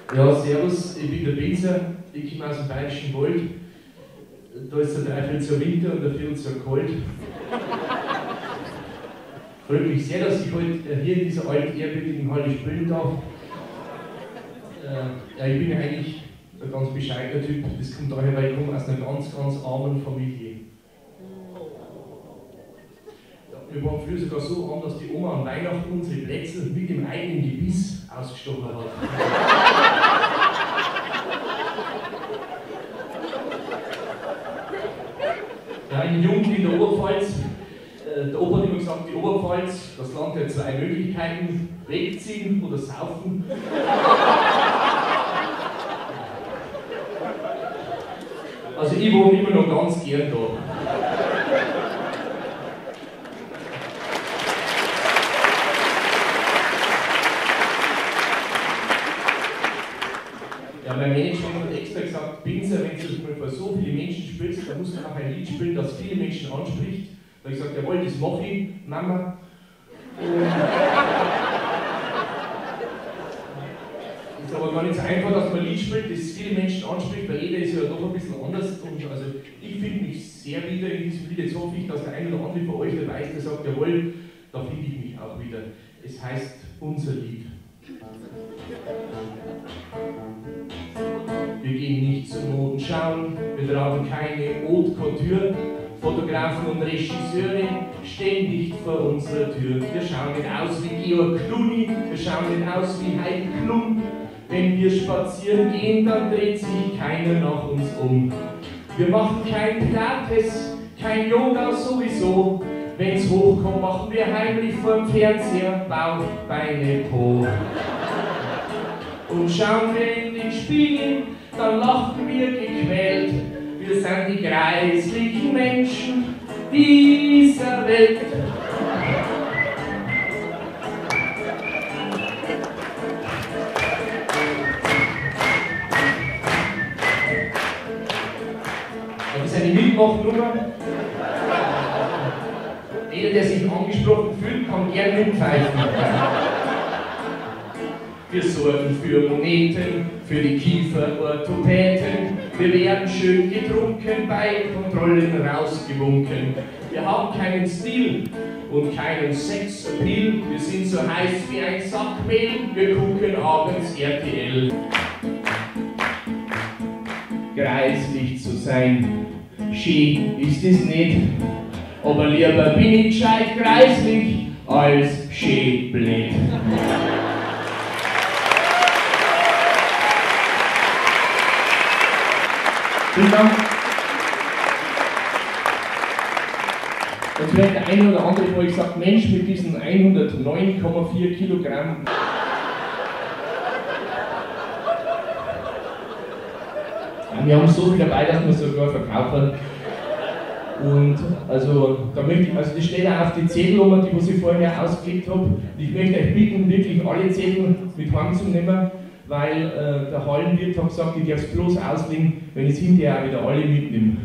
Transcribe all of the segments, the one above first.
Ja, servus, ich bin der Binzer, ich komme aus dem Bayerischen Wald. Da ist der Dreiviertel Winter und der Viertel kalt. Freut mich sehr, dass ich heute hier in dieser alten, ehrwürdigen Halle spielen darf. Ja, ich bin ja eigentlich ein ganz bescheidener Typ. Das kommt daher, weil ich komme aus einer ganz armen Familie. Wir waren früher sogar so arm, dass die Oma an Weihnachten unsere Plätze mit dem eigenen Gebiss ausgestochen hat. Ja, in Jugend in der Oberpfalz, der Opa hat immer gesagt, die Oberpfalz, das Land hat zwei Möglichkeiten, wegziehen oder saufen. Also ich wohne immer noch ganz gern da. Ja, mein Management hat extra gesagt, Binzer, wenn du mal vor so viele Menschen spielst, dann musst du auch ein Lied spielen, das viele Menschen anspricht. Da habe ich gesagt, jawohl, das mache ich, Mama. Ist aber gar nicht so einfach, dass man ein Lied spielt, das viele Menschen anspricht, weil jeder ist ja doch ein bisschen anders. Und also ich finde mich sehr wieder in diesem Lied. Jetzt hoffe ich, dass der eine oder andere von euch dabei ist, der sagt, jawohl, da finde ich mich auch wieder. Es heißt Unser Lied. Wir gehen nicht zur Moden schauen, wir tragen keine Haute Couture. Fotografen und Regisseure stehen nicht vor unserer Tür. Wir schauen nicht aus wie Georg Clooney, wir schauen nicht aus wie Heidi Klum. Wenn wir spazieren gehen, dann dreht sich keiner nach uns um. Wir machen kein Pilates, kein Yoga sowieso. Wenn's hochkommt, machen wir heimlich vorm Fernseher Bauch, Beine, Po. Und schauen wir in den Spiegel, dann lachen wir gequält. Wir sind die greislichen Menschen dieser Welt. Das ist eine Mitmachnummer. Jeder, der sich angesprochen fühlt, kann gerne mitpfeifen. Wir sorgen für Moneten, für die Kieferorthopäden. Wir werden schön getrunken, bei Kontrollen rausgewunken. Wir haben keinen Stil und keinen Sexappeal. Wir sind so heiß wie ein Sack Mehl. Wir gucken abends RTL. Greislich zu sein, schön ist es nicht. Aber lieber bin ich gescheit greislich als schön blöd. Vielen Dank. Jetzt vielleicht der eine oder andere von euch sagt, Mensch, mit diesen 109,4 Kilogramm. Ja, wir haben so viel dabei, dass wir sogar verkaufen. Und also, das steht auch auf die Zettelnummer, die ich vorher ausgelegt habe. Und ich möchte euch bitten, wirklich alle Zettel mit heimzunehmen, weil der Hallenwirt hat gesagt, ich darf es bloß auslegen, wenn ich es hinterher auch wieder alle mitnehme.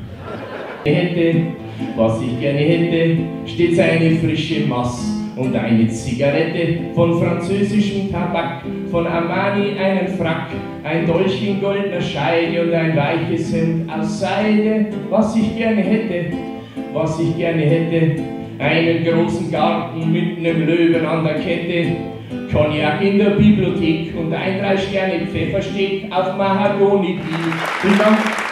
Was ich gerne hätte, stets eine frische Mass und eine Zigarette von französischem Tabak, von Armani einen Frack, ein Dolch in goldener Scheide und ein weiches Hemd aus Seide. Was ich gerne hätte, einen großen Garten mit einem Löwen an der Kette, Cognac in der Bibliothek und ein 3-Sterne-Pfeffersteak auf Mahagoni. Vielen Dank.